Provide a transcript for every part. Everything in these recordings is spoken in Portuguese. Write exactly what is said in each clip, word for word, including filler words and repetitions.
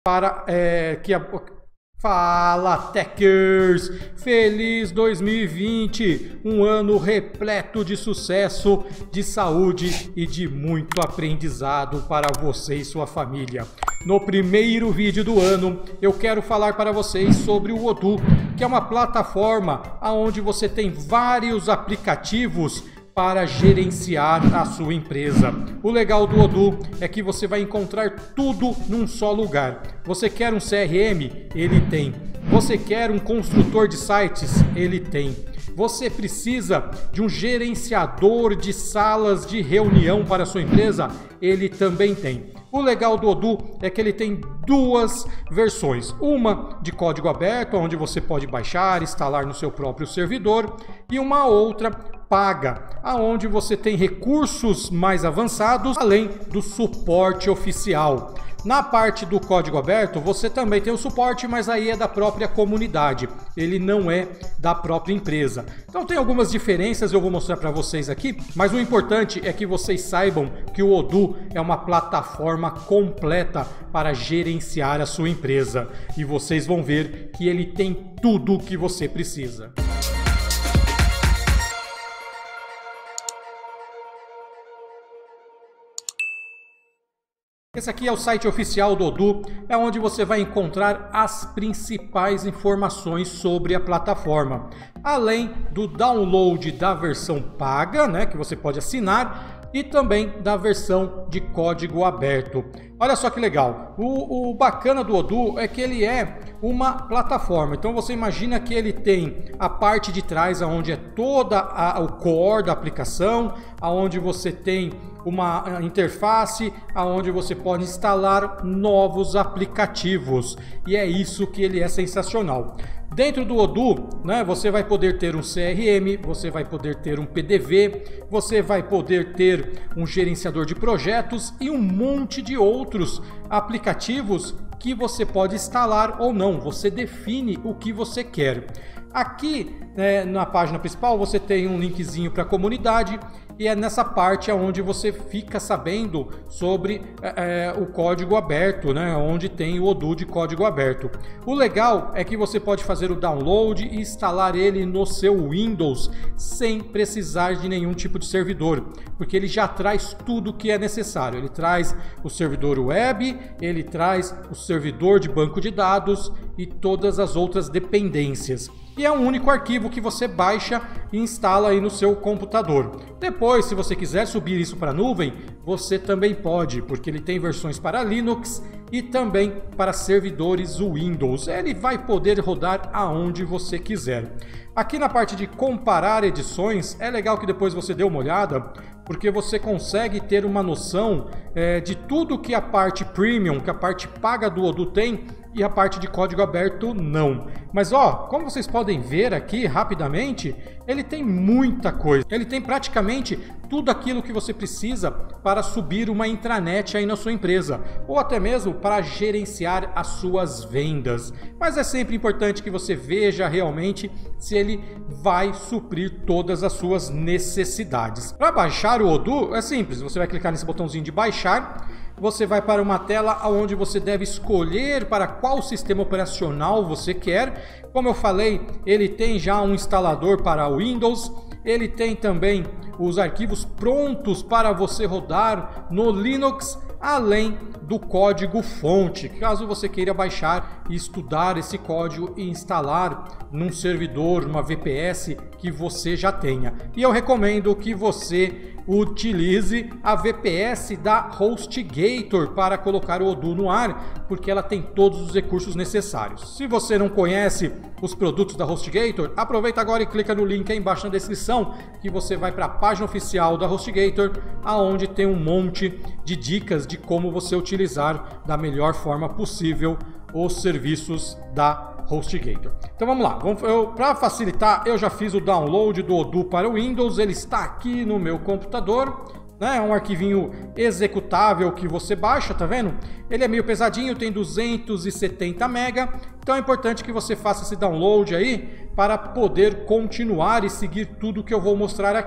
para é, que a... Fala, Techers! Feliz dois mil e vinte! Um ano repleto de sucesso, de saúde e de muito aprendizado para você e sua família. No primeiro vídeo do ano, eu quero falar para vocês sobre o Odoo, que é uma plataforma onde você tem vários aplicativos para gerenciar a sua empresa. O legal do Odoo é que você vai encontrar tudo num só lugar. Você quer um C R M? Ele tem. Você quer um construtor de sites? Ele tem. Você precisa de um gerenciador de salas de reunião para a sua empresa? Ele também tem. O legal do Odoo é que ele tem duas versões. Uma de código aberto, onde você pode baixar, instalar no seu próprio servidor, e uma outra paga, aonde você tem recursos mais avançados, além do suporte oficial. Na parte do código aberto, você também tem o suporte, mas aí é da própria comunidade. Ele não é da própria empresa. Então tem algumas diferenças, eu vou mostrar para vocês aqui, mas o importante é que vocês saibam que o Odoo é uma plataforma completa para gerenciar a sua empresa. E vocês vão ver que ele tem tudo o que você precisa. Esse aqui é o site oficial do Odoo, é onde você vai encontrar as principais informações sobre a plataforma. Além do download da versão paga, né, que você pode assinar, e também da versão de código aberto. Olha só que legal, o, o bacana do Odoo é que ele é uma plataforma, então você imagina que ele tem a parte de trás onde é toda a, o core da aplicação, onde você tem uma interface, onde você pode instalar novos aplicativos, e é isso que ele é sensacional. Dentro do Odoo, né, você vai poder ter um C R M, você vai poder ter um P D V, você vai poder ter um gerenciador de projetos e um monte de outros aplicativos que você pode instalar ou não. Você define o que você quer. Aqui, né, na página principal, você tem um linkzinho para a comunidade, e é nessa parte onde você fica sabendo sobre é, o código aberto, né, onde tem o Odoo de código aberto. O legal é que você pode fazer o download e instalar ele no seu Windows sem precisar de nenhum tipo de servidor, porque ele já traz tudo o que é necessário. Ele traz o servidor web, ele traz o servidor de banco de dados e todas as outras dependências. E é um único arquivo que você baixa e instala aí no seu computador. Depois, se você quiser subir isso para a nuvem, você também pode, porque ele tem versões para Linux e também para servidores Windows. Ele vai poder rodar aonde você quiser. Aqui na parte de comparar edições, é legal que depois você dê uma olhada, porque você consegue ter uma noção é, de tudo que a parte premium, que a parte paga do Odoo tem, e a parte de código aberto não. Mas ó, como vocês podem ver aqui rapidamente, ele tem muita coisa. Ele tem praticamente tudo aquilo que você precisa para subir uma intranet aí na sua empresa, ou até mesmo para gerenciar as suas vendas. Mas é sempre importante que você veja realmente se ele vai suprir todas as suas necessidades. Para baixar o Odoo é simples, você vai clicar nesse botãozinho de baixar. Você vai para uma tela onde você deve escolher para qual sistema operacional você quer. Como eu falei, ele tem já um instalador para Windows, ele tem também os arquivos prontos para você rodar no Linux, além do código fonte, caso você queira baixar e estudar esse código e instalar num servidor, numa V P S que você já tenha. E eu recomendo que você utilize a V P S da HostGator para colocar o Odoo no ar, porque ela tem todos os recursos necessários. Se você não conhece os produtos da HostGator, aproveita agora e clica no link aí embaixo na descrição, que você vai para a página oficial da HostGator, aonde tem um monte de dicas de como você utilizar da melhor forma possível os serviços da HostGator. Então vamos lá, para facilitar, eu já fiz o download do Odoo para o Windows, ele está aqui no meu computador, né? É um arquivinho executável que você baixa, tá vendo? Ele é meio pesadinho, tem duzentos e setenta mega, então é importante que você faça esse download aí para poder continuar e seguir tudo que eu vou mostrar aqui.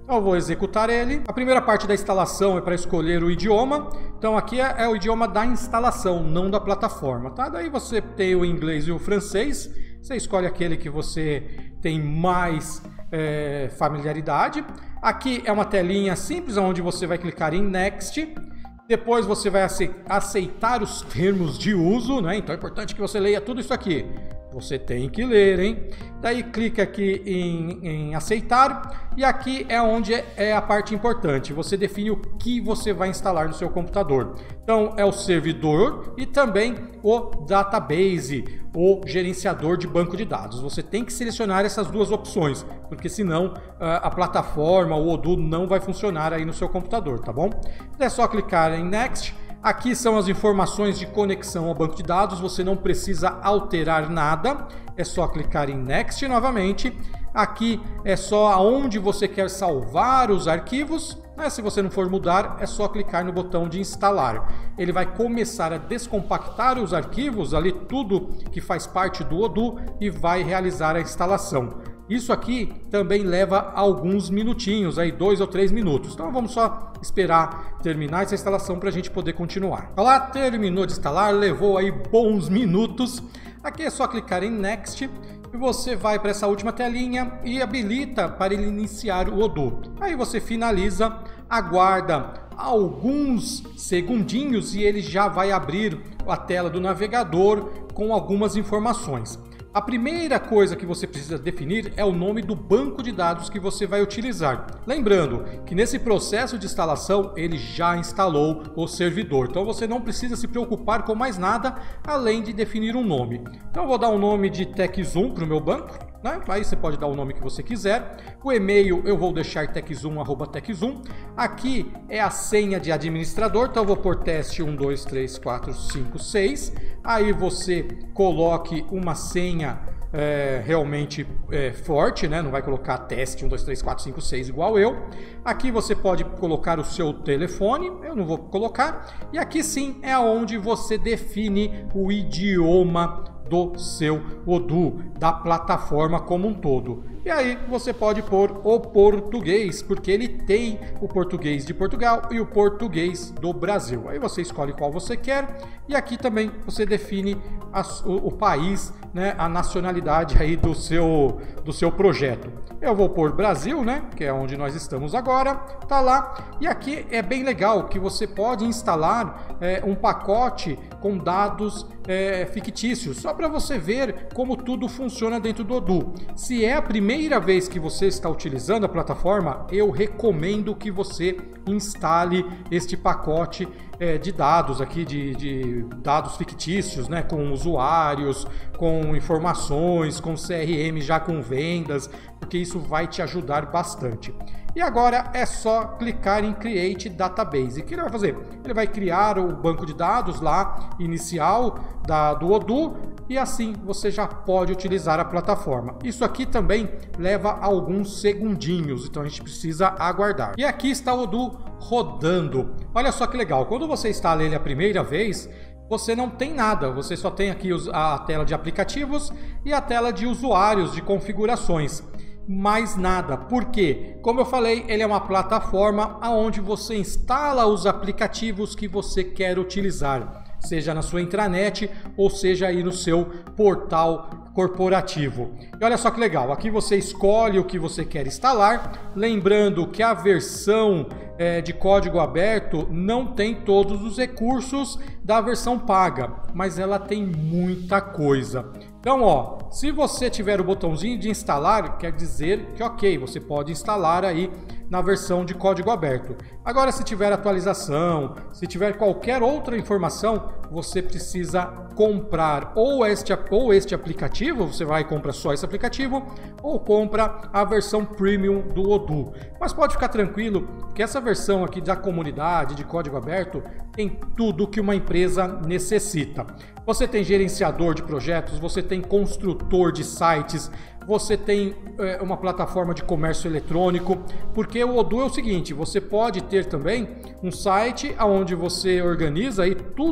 Então eu vou executar ele. A primeira parte da instalação é para escolher o idioma. Então aqui é, é o idioma da instalação, não da plataforma, tá? Daí você tem o inglês e o francês. Você escolhe aquele que você tem mais é, familiaridade. Aqui é uma telinha simples, onde você vai clicar em Next. Depois você vai aceitar os termos de uso, né? Então é importante que você leia tudo isso aqui. Você tem que ler, hein? Daí clica aqui em, em aceitar e aqui é onde é a parte importante. Você define o que você vai instalar no seu computador. Então é o servidor e também o database, o gerenciador de banco de dados. Você tem que selecionar essas duas opções, porque senão a plataforma, o Odoo, não vai funcionar aí no seu computador, tá bom? É só clicar em Next. Aqui são as informações de conexão ao banco de dados, você não precisa alterar nada, é só clicar em Next novamente. Aqui é só aonde você quer salvar os arquivos, né? Se você não for mudar, é só clicar no botão de instalar. Ele vai começar a descompactar os arquivos, ali tudo que faz parte do Odoo, e vai realizar a instalação. Isso aqui também leva alguns minutinhos, aí dois ou três minutos. Então vamos só esperar terminar essa instalação para a gente poder continuar. Olha lá, terminou de instalar, levou aí bons minutos. Aqui é só clicar em Next e você vai para essa última telinha e habilita para ele iniciar o Odoo. Aí você finaliza, aguarda alguns segundinhos e ele já vai abrir a tela do navegador com algumas informações. A primeira coisa que você precisa definir é o nome do banco de dados que você vai utilizar. Lembrando que nesse processo de instalação ele já instalou o servidor, então você não precisa se preocupar com mais nada além de definir um nome. Então eu vou dar um nome de TechZoom para o meu banco, né? Aí você pode dar o nome que você quiser. O e-mail eu vou deixar techzoom arroba techzoom. Aqui é a senha de administrador, então eu vou pôr teste um, dois, três, quatro, cinco, seis. Aí você coloque uma senha é, realmente é, forte, né? Não vai colocar teste um, dois, três, quatro, cinco, seis igual eu. Aqui você pode colocar o seu telefone, eu não vou colocar. E aqui sim é onde você define o idioma do seu Odoo, da plataforma como um todo. E aí você pode pôr o português, porque ele tem o português de Portugal e o português do Brasil. Aí você escolhe qual você quer e aqui também você define a, o, o país, né, a nacionalidade aí do seu, do seu projeto. Eu vou pôr Brasil, né, que é onde nós estamos agora, tá lá. E aqui é bem legal que você pode instalar é, um pacote com dados é, fictícios, só para você ver como tudo funciona dentro do Odoo. Se é a primeira vez que você está utilizando a plataforma, eu recomendo que você instale este pacote é, de dados aqui, de, de dados fictícios, né, com usuários, com informações, com C R M já com vendas, porque isso vai te ajudar bastante. E agora é só clicar em Create Database. O que ele vai fazer? Ele vai criar o banco de dados lá, inicial da, do Odoo, e assim você já pode utilizar a plataforma. Isso aqui também leva alguns segundinhos, então a gente precisa aguardar. E aqui está o Odoo rodando. Olha só que legal, quando você instala ele a primeira vez, você não tem nada, você só tem aqui a tela de aplicativos e a tela de usuários, de configurações. Mais nada, porque, como eu falei, ele é uma plataforma onde você instala os aplicativos que você quer utilizar, seja na sua intranet ou seja aí no seu portal corporativo. E olha só que legal, aqui você escolhe o que você quer instalar, lembrando que a versão é, de código aberto não tem todos os recursos da versão paga, mas ela tem muita coisa. Então, ó, se você tiver o botãozinho de instalar, quer dizer que ok, você pode instalar aí na versão de código aberto. Agora, se tiver atualização, se tiver qualquer outra informação, você precisa comprar ou este, ou este aplicativo, você vai e compra só esse aplicativo, ou compra a versão premium do Odoo. Mas pode ficar tranquilo que essa versão aqui da comunidade, de código aberto, tem tudo que uma empresa necessita. Você tem gerenciador de projetos, você tem construtor de sites, você tem é, uma plataforma de comércio eletrônico, porque o Odoo é o seguinte, você pode ter também um site onde você organiza aí tudo que a sua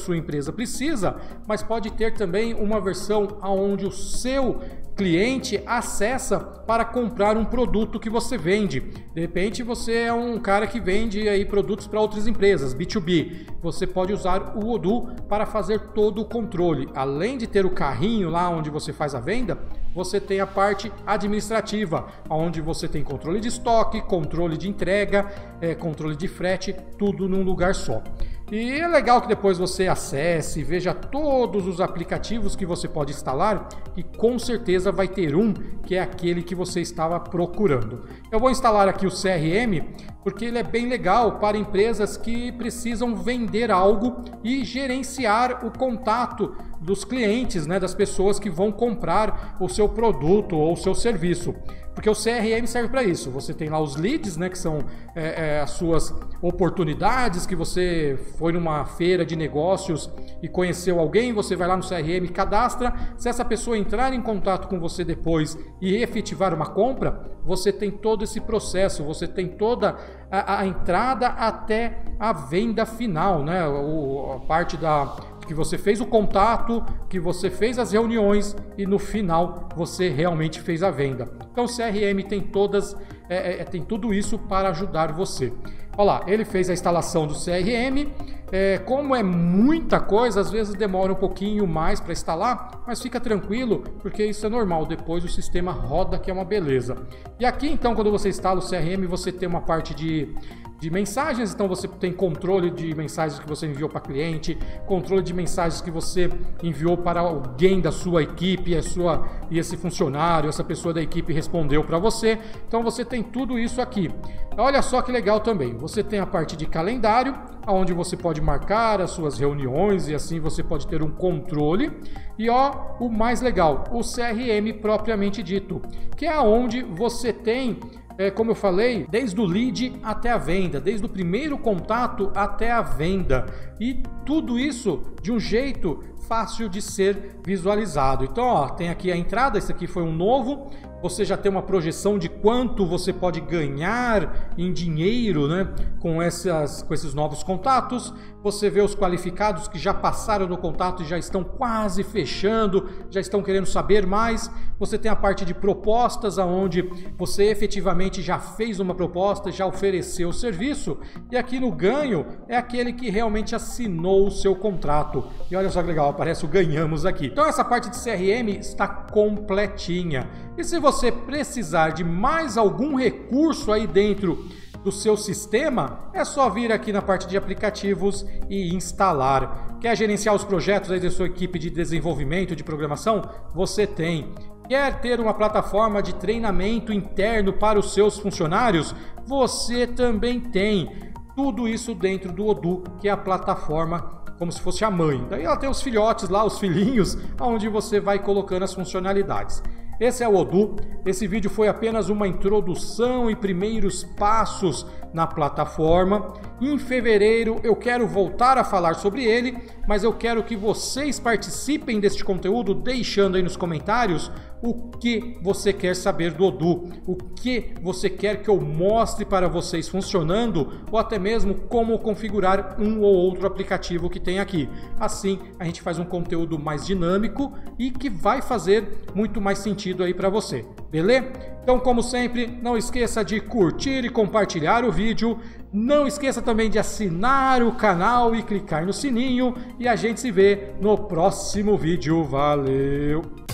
sua empresa precisa, mas pode ter também uma versão onde o seu cliente acessa para comprar um produto que você vende. De repente você é um cara que vende aí produtos para outras empresas, B dois B. Você pode usar o Odoo para fazer todo o controle. Além de ter o carrinho lá onde você faz a venda, você tem a parte administrativa, onde você tem controle de estoque, controle de entrega, é, controle de frete, tudo num lugar só. E é legal que depois você acesse, veja todos os aplicativos que você pode instalar, e com certeza vai ter um que é aquele que você estava procurando. Eu vou instalar aqui o C R M porque ele é bem legal para empresas que precisam vender algo e gerenciar o contato dos clientes, né, das pessoas que vão comprar o seu produto ou o seu serviço. Porque o C R M serve para isso. Você tem lá os leads, né, que são é, é, as suas oportunidades, que você foi numa feira de negócios e conheceu alguém, você vai lá no C R M, cadastra. Se essa pessoa entrar em contato com você depois e efetivar uma compra, você tem todo esse processo, você tem toda a, a entrada até a venda final, né? O, a parte da... que você fez o contato, que você fez as reuniões e no final você realmente fez a venda. Então o C R M tem todas, é, é, tem tudo isso para ajudar você. Olha lá, ele fez a instalação do C R M. É, como é muita coisa, às vezes demora um pouquinho mais para instalar, mas fica tranquilo, porque isso é normal. Depois o sistema roda, que é uma beleza. E aqui então, quando você instala o C R M, você tem uma parte de de mensagens, então você tem controle de mensagens que você enviou para cliente, controle de mensagens que você enviou para alguém da sua equipe, a sua, e esse funcionário, essa pessoa da equipe respondeu para você. Então você tem tudo isso aqui. Olha só que legal também, você tem a parte de calendário, onde você pode marcar as suas reuniões e assim você pode ter um controle. E ó, o mais legal, o C R M propriamente dito, que é onde você tem, É, como eu falei, desde o lead até a venda, desde o primeiro contato até a venda, e tudo isso de um jeito fácil de ser visualizado. Então, ó, tem aqui a entrada, esse aqui foi um novo, você já tem uma projeção de quanto você pode ganhar em dinheiro, né, com, essas, com esses novos contatos. Você vê os qualificados que já passaram no contato e já estão quase fechando, já estão querendo saber mais. Você tem a parte de propostas, onde você efetivamente já fez uma proposta, já ofereceu o serviço. E aqui no ganho é aquele que realmente assinou o seu contrato. E olha só que legal, aparece o ganhamos aqui. Então essa parte de C R M está completinha. E se você precisar de mais algum recurso aí dentro do seu sistema, é só vir aqui na parte de aplicativos e instalar. Quer gerenciar os projetos aí da sua equipe de desenvolvimento, de programação? Você tem. Quer ter uma plataforma de treinamento interno para os seus funcionários? Você também tem. Tudo isso dentro do Odoo, que é a plataforma como se fosse a mãe. Daí ela tem os filhotes lá, os filhinhos, onde você vai colocando as funcionalidades. Esse é o Odoo. Esse vídeo foi apenas uma introdução e primeiros passos na plataforma. Em fevereiro eu quero voltar a falar sobre ele, mas eu quero que vocês participem deste conteúdo, deixando aí nos comentários o que você quer saber do Odoo, o que você quer que eu mostre para vocês funcionando, ou até mesmo como configurar um ou outro aplicativo que tem aqui. Assim a gente faz um conteúdo mais dinâmico e que vai fazer muito mais sentido aí para você, beleza? Então, como sempre, não esqueça de curtir e compartilhar o vídeo. Não esqueça também de assinar o canal e clicar no sininho. E a gente se vê no próximo vídeo. Valeu!